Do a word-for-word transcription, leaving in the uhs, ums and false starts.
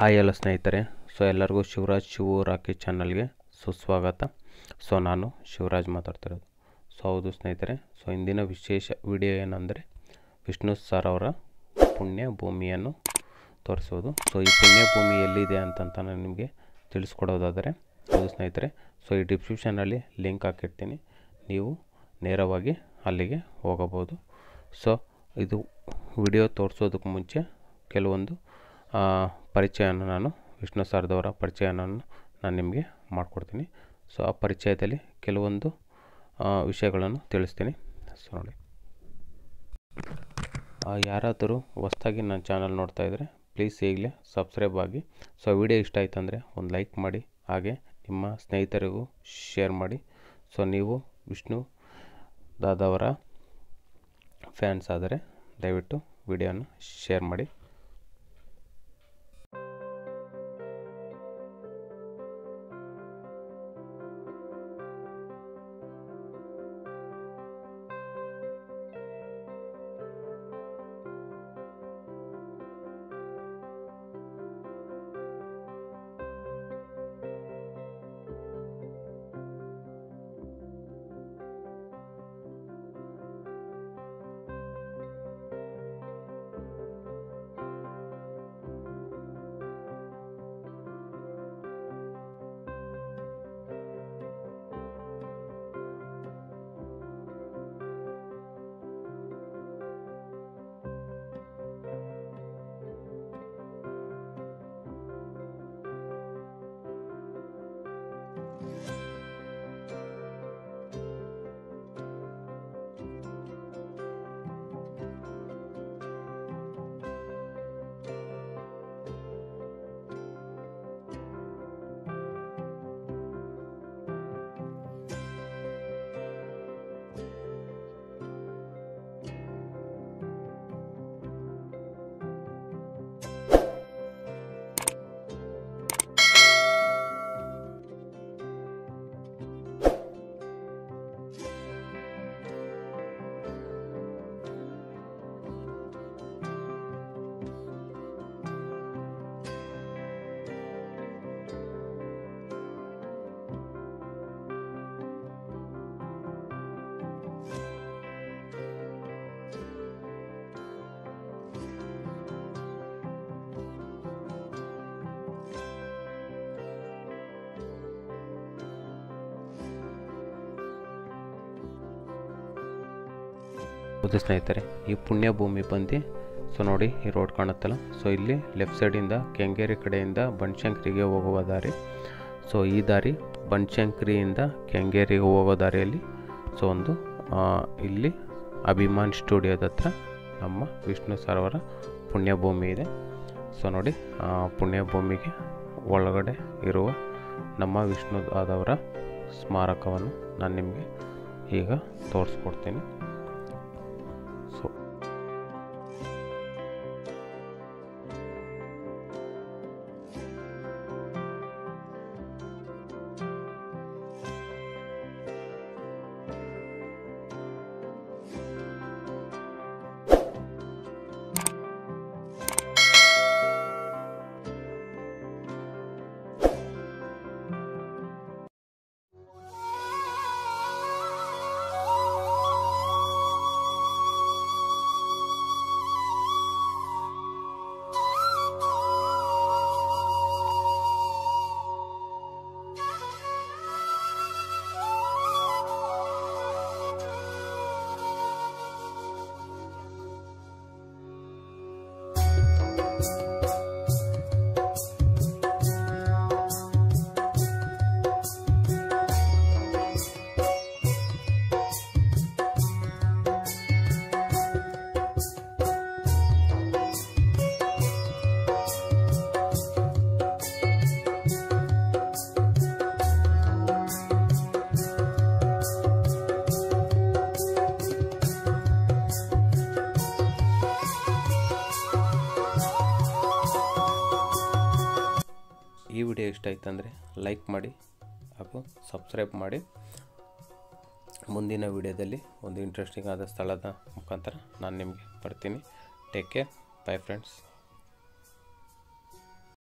Hi ಎಲ್ಲ ಸ್ನೇಹಿತರೆ. So ಎಲ್ಲರಿಗೂ ಶಿವರಾಜ್ ಶಿವು ರಾಕಿ ಚಾನಲ್ಗೆ ಸುಸ್ವಾಗತ. ಸೊ ನಾನು ಶಿವರಾಜ್ ಮಾತಾಡ್ತಿರೋದು. ಸೊ ಹೌದು ಸ್ನೇಹಿತರೆ, ಸೊ ಇಂದಿನ ವಿಶೇಷ ವಿಡಿಯೋ ಏನಂದರೆ ವಿಷ್ಣು ಸರ್ ಅವರ ಪುಣ್ಯ ಭೂಮಿಯನ್ನು ತೋರಿಸೋದು. ಸೊ ಈ ಪುಣ್ಯ ಭೂಮಿ ಎಲ್ಲಿದೆ ಅಂತಂತ ನಾನು ನಿಮಗೆ ತಿಳಿಸ್ಕೊಡೋದಾದರೆ, ಹೌದು ಸ್ನೇಹಿತರೆ, ಸೊ ಈ ಡಿಸ್ಕ್ರಿಪ್ಷನಲ್ಲಿ ಲಿಂಕ್ ಹಾಕಿರ್ತೀನಿ, ನೀವು ನೇರವಾಗಿ ಅಲ್ಲಿಗೆ ಹೋಗಬಹುದು. ಸೊ ಇದು ವಿಡಿಯೋ ತೋರಿಸೋದಕ್ಕೆ ಮುಂಚೆ ಕೆಲವೊಂದು ಪರಿಚಯನ ನಾನು ವಿಷ್ಣು ಸರ್ದವರ ಪರಿಚಯನ ನಾನು ನಿಮಗೆ ಮಾಡಿಕೊಡ್ತೀನಿ. ಸೊ ಆ ಪರಿಚಯದಲ್ಲಿ ಕೆಲವೊಂದು ವಿಷಯಗಳನ್ನು ತಿಳಿಸ್ತೀನಿ. ಸೊ ನೋಡಿ, ಯಾರಾದರೂ ಹೊಸದಾಗಿ ನನ್ನ ಚಾನಲ್ ನೋಡ್ತಾ ಇದ್ದರೆ ಪ್ಲೀಸ್ ಈಗಲೇ ಸಬ್ಸ್ಕ್ರೈಬ್ ಆಗಿ. ಸೊ ವಿಡಿಯೋ ಇಷ್ಟ ಆಯ್ತು ಅಂದರೆ ಒಂದು ಲೈಕ್ ಮಾಡಿ, ಹಾಗೆ ನಿಮ್ಮ ಸ್ನೇಹಿತರಿಗೂ ಶೇರ್ ಮಾಡಿ. ಸೊ ನೀವು ವಿಷ್ಣು ದಾದವರ ಫ್ಯಾನ್ಸ್ ಆದರೆ ದಯವಿಟ್ಟು ವಿಡಿಯೋನ ಶೇರ್ ಮಾಡಿ. ಹೌದು ಸ್ನೇಹಿತರೆ, ಈ ಪುಣ್ಯ ಭೂಮಿ ಬಂದು, ಸೊ ನೋಡಿ ಈ ರೋಡ್ ಕಾಣುತ್ತಲ್ಲ, ಸೊ ಇಲ್ಲಿ ಲೆಫ್ಟ್ ಸೈಡಿಂದ ಕೆಂಗೇರಿ ಕಡೆಯಿಂದ ಬನಶಂಕರಿಗೆ ಹೋಗುವ ದಾರಿ. ಸೊ ಈ ದಾರಿ ಬನಶಂಕರಿಯಿಂದ ಕೆಂಗೇರಿಗೆ ಹೋಗೋ ದಾರಿಯಲ್ಲಿ ಸೊ ಒಂದು ಇಲ್ಲಿ ಅಭಿಮಾನ್ ಸ್ಟುಡಿಯೋದ ಹತ್ರ ನಮ್ಮ ವಿಷ್ಣು ಸರ್ ಅವರ ಪುಣ್ಯ ಭೂಮಿ ಇದೆ. ಸೊ ನೋಡಿ, ಪುಣ್ಯ ಭೂಮಿಗೆ ಒಳಗಡೆ ಇರುವ ನಮ್ಮ ವಿಷ್ಣು ಆದವರ ಸ್ಮಾರಕವನ್ನು ನಾನು ನಿಮಗೆ ಈಗ ತೋರಿಸ್ಕೊಡ್ತೀನಿ. ಸೊ ಈ ವಿಡಿಯೋ ಇಷ್ಟ ಆಯ್ತು ಅಂದರೆ ಲೈಕ್ ಮಾಡಿ ಹಾಗೂ ಸಬ್ಸ್ಕ್ರೈಬ್ ಮಾಡಿ. ಮುಂದಿನ ವಿಡಿಯೋದಲ್ಲಿ ಒಂದು ಇಂಟ್ರೆಸ್ಟಿಂಗ್ ಆದ ಸ್ಥಳದ ಮುಖಾಂತರ ನಾನು ನಿಮಗೆ ಬರ್ತೀನಿ. Take care, bye friends.